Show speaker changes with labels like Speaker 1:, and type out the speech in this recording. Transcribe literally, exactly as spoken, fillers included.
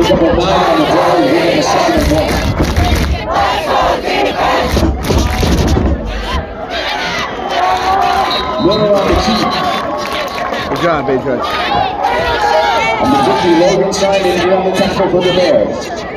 Speaker 1: number nine on the ground here in the second and one. Miller on the key.
Speaker 2: Good job, big judge.
Speaker 1: On the fifty, Logan signed in here on the tackle for the Bears.